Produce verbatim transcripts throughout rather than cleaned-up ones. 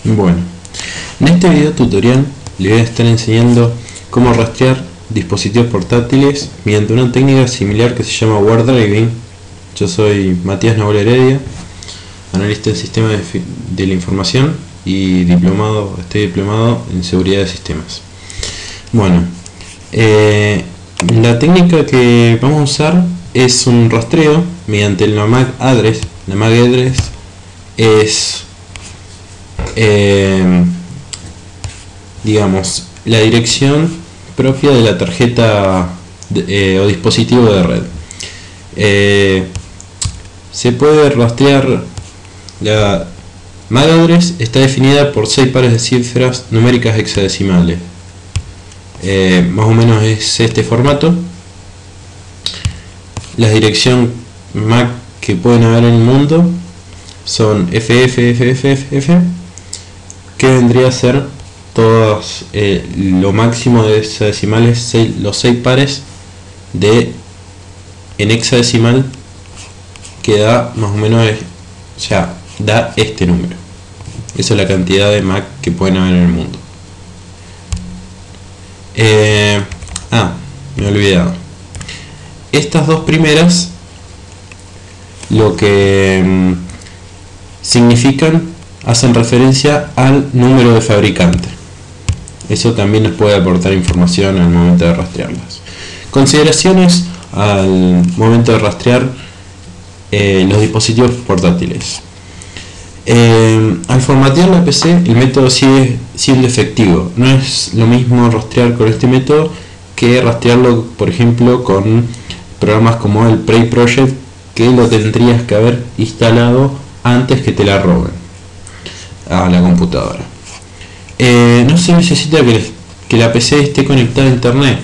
Bueno, en este video tutorial le voy a estar enseñando cómo rastrear dispositivos portátiles mediante una técnica similar que se llama Word Driving. Yo soy Matías Noble Heredia, analista en sistemas de, de la información y diplomado, estoy diplomado en seguridad de sistemas. Bueno, eh, la técnica que vamos a usar es un rastreo mediante la M A C address. La M A C address es eh, digamos la dirección propia de la tarjeta de, eh, o dispositivo de red. Eh, se puede rastrear. La M A C address está definida por seis pares de cifras numéricas hexadecimales. Eh, más o menos es este formato. La dirección M A C que pueden haber en el mundo son F F F F F F, que vendría a ser todos eh, lo máximo de hexadecimales, seis, los seis pares de en hexadecimal, que da más o menos, o sea, da este número. Esa es la cantidad de M A C que pueden haber en el mundo. Eh, ah, me he olvidado. Estas dos primeras lo que mmm, significan, hacen referencia al número de fabricante. Eso también nos puede aportar información al momento de rastrearlas. Consideraciones al momento de rastrear eh, los dispositivos portátiles. Eh, al formatear la P C, el método sigue siendo efectivo. No es lo mismo rastrear con este método que rastrearlo, por ejemplo, con programas como el Prey Project, que lo tendrías que haber instalado antes que te la roben a la computadora. Eh, no se necesita que, que la P C esté conectada a internet.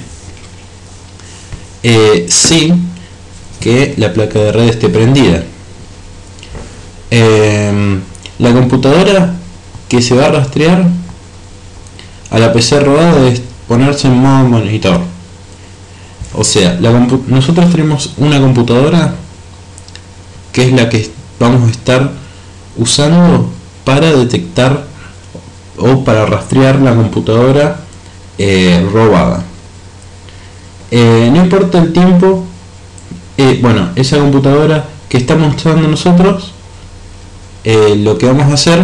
Eh, sí que la placa de red esté prendida. Eh, la computadora que se va a rastrear a la P C robada debe ponerse en modo monitor. O sea, la nosotros tenemos una computadora que es la que vamos a estar usando para detectar o para rastrear la computadora eh, robada. Eh, no importa el tiempo, eh, bueno, esa computadora que estamos usando nosotros, eh, lo que vamos a hacer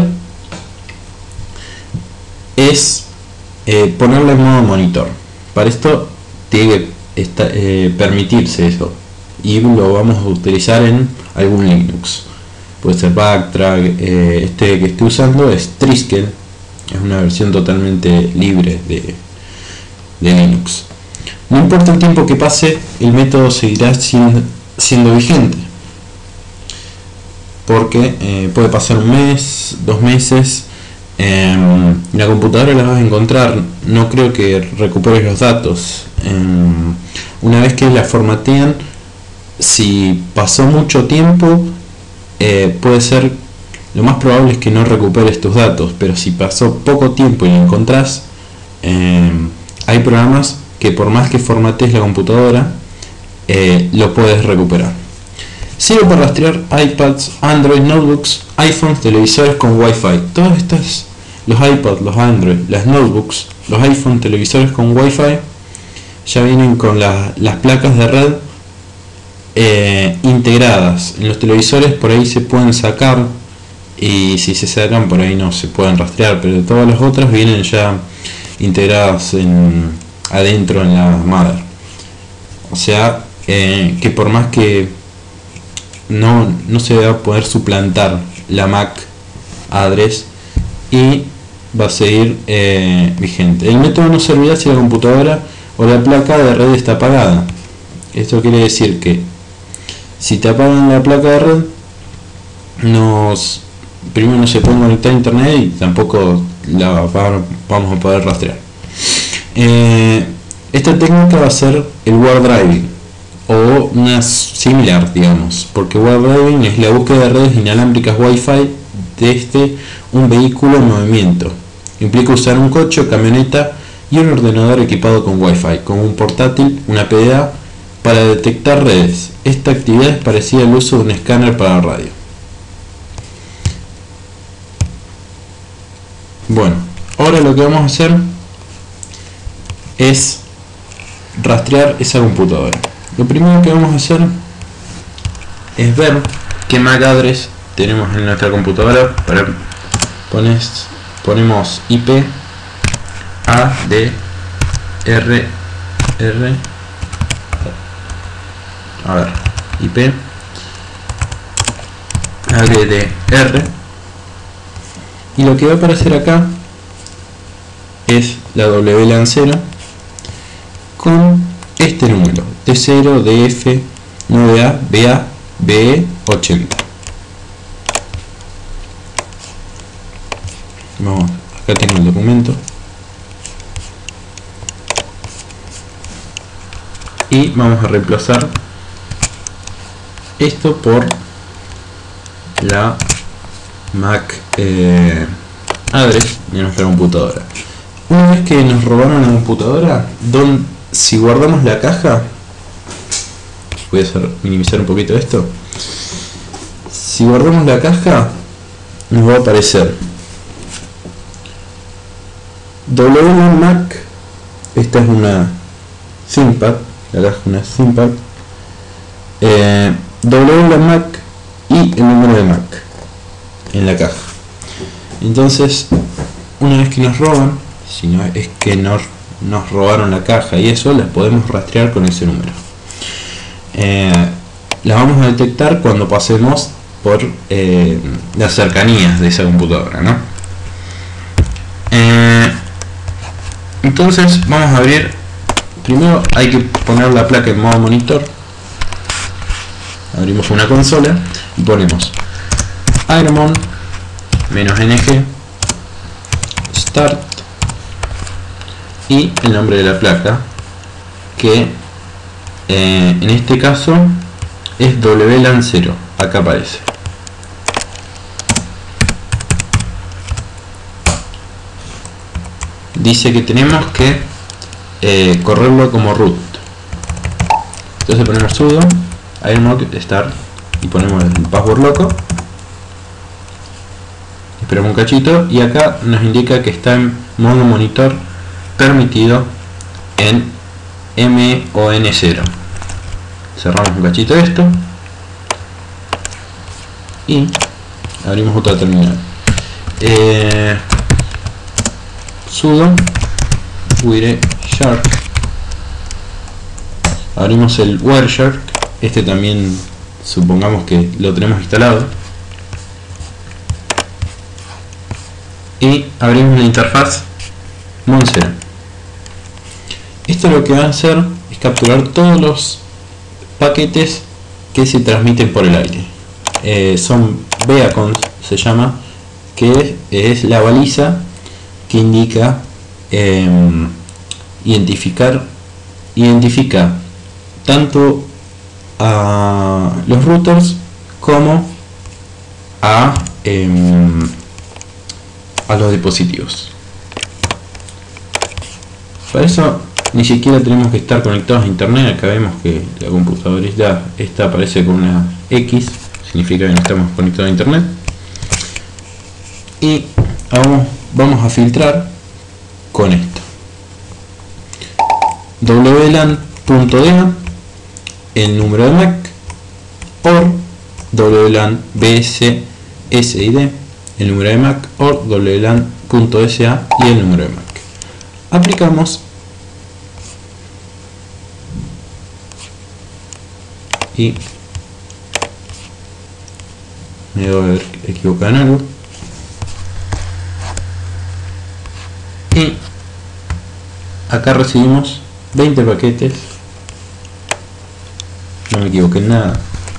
es eh, ponerla en modo monitor. Para esto tiene que esta, eh, permitirse eso, y lo vamos a utilizar en algún Linux. Puede ser Backtrack. Eh, este que estoy usando es Triskel, es una versión totalmente libre de, de Linux. No importa el tiempo que pase, el método seguirá siendo, siendo vigente, porque eh, puede pasar un mes, dos meses. Eh, la computadora la vas a encontrar, no creo que recuperes los datos. Eh, una vez que la formatean, si pasó mucho tiempo, eh, puede ser, lo más probable es que no recuperes tus datos, pero si pasó poco tiempo y lo encontrás, eh, hay programas que por más que formatees la computadora, eh, lo puedes recuperar. Sirve para rastrear iPads, Android, notebooks, iPhones, televisores con Wi-Fi. Todas estas, los iPads, los Android, las notebooks, los iPhones, televisores con Wi-Fi, ya vienen con la, las placas de red eh, integradas. En los televisores por ahí se pueden sacar, y si se sacan por ahí no se pueden rastrear, pero todas las otras vienen ya integradas en, adentro en la mother. O sea eh, que por más que no, no se va a poder suplantar la M A C address, y va a seguir eh, vigente. El método no servirá si la computadora o la placa de red está apagada. Esto quiere decir que si te apagan la placa de red, nos, primero no se puede conectar a internet y tampoco la vamos a poder rastrear. Eh, esta técnica va a ser el Word Driving, o una similar, digamos, porque Word Driving es la búsqueda de redes inalámbricas Wi-Fi desde un vehículo en movimiento. Implica usar un coche, camioneta y un ordenador equipado con Wi-Fi, como un portátil, una P D A, para detectar redes. Esta actividad es parecida al uso de un escáner para radio. Bueno, ahora lo que vamos a hacer es rastrear esa computadora. Lo primero que vamos a hacer es ver qué M A C address tenemos en nuestra computadora. Para pones, ponemos I P A D R R a ver I P A D D R, y lo que va a aparecer acá es la W LAN cero con este número T cero D F nueve A B A B E ochenta. Vamos, acá tengo el documento y vamos a reemplazar esto por la M A C eh, address de nuestra computadora. Una vez que nos robaron la computadora, don, si guardamos la caja, voy a hacer, minimizar un poquito esto. Si guardamos la caja, nos va a aparecer W LAN M A C. Esta es una ThinkPad, la caja es una ThinkPad. Eh, W LAN M A C y el número de M A C en la caja. Entonces, una vez que nos roban, si no es que nos, nos robaron la caja y eso, las podemos rastrear con ese número. Eh, las vamos a detectar cuando pasemos por eh, las cercanías de esa computadora, ¿no? Eh, entonces vamos a abrir. Primero hay que poner la placa en modo monitor. Abrimos una consola y ponemos agremon -ng start y el nombre de la placa, que eh, en este caso es W LAN cero. Acá aparece. Dice que tenemos que eh, correrlo como root. Entonces ponemos sudo agremon start y ponemos el password loco. Esperamos un cachito y acá nos indica que está en modo monitor permitido en mon cero. Cerramos un cachito de esto y abrimos otra terminal. Eh, sudo wireshark. Abrimos el wireshark. Este también supongamos que lo tenemos instalado. Y abrimos la interfaz mon cero. Esto lo que va a hacer es capturar todos los paquetes que se transmiten por el aire. Eh, son beacons, se llama, que es, es la baliza que indica eh, identificar identifica tanto a los routers como a eh, a los dispositivos. Para eso ni siquiera tenemos que estar conectados a internet. Acá vemos que la computadora ya esta aparece con una X, significa que no estamos conectados a internet. Y vamos, vamos a filtrar con esto. W LAN.da el número de M A C, or W LAN B S S I D el número de M A C, or W LAN.sa y el número de M A C. Aplicamos y me debo haber equivocado en algo y acá recibimos veinte paquetes, no me equivoqué en nada,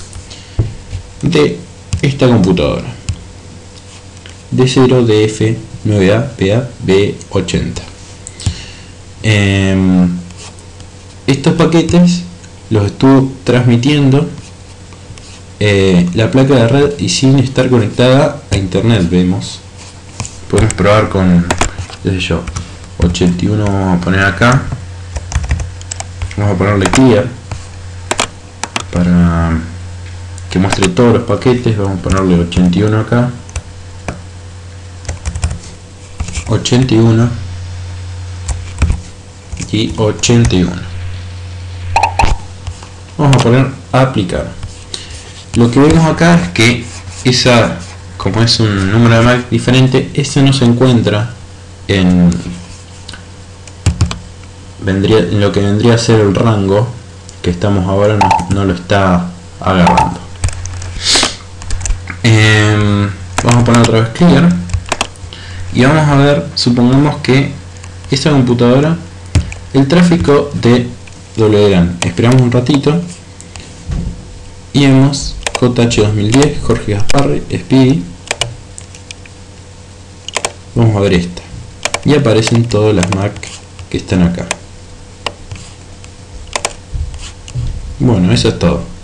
de esta computadora D cero D F nueve A B A B ochenta. Eh, estos paquetes los estuvo transmitiendo eh, la placa de red y sin estar conectada a internet. Vemos, podemos probar con, qué sé yo, ochenta y uno. Vamos a poner acá, vamos a ponerle clear para que muestre todos los paquetes. Vamos a ponerle ochenta y uno acá ochenta y uno y ochenta y uno. Vamos a poner a aplicar. Lo que vemos acá es que esa, como es un número de M A C diferente, ese no se encuentra en, vendría, en lo que vendría a ser el rango que estamos ahora, no, no lo está agarrando. Eh, vamos a poner otra vez clear y vamos a ver, supongamos que esta computadora, el tráfico de W LAN, esperamos un ratito y vemos J H dos mil diez, Jorge Gasparri, Speedy. Vamos a ver esta y aparecen todas las M A C que están acá. Bueno, eso es todo.